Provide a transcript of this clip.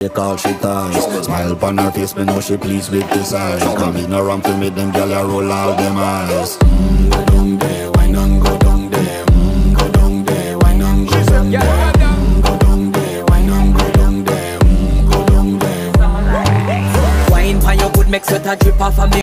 She call she ties. Smile upon her face, me know she pleased with this eyes. Come ignorant to me, them gyal a roll all them eyes. Go down there, wine and go down there. Go down there, wine and go down there. Go down there, wine and go down there. Go down there. Wine for your good, make sweat a drip off of me.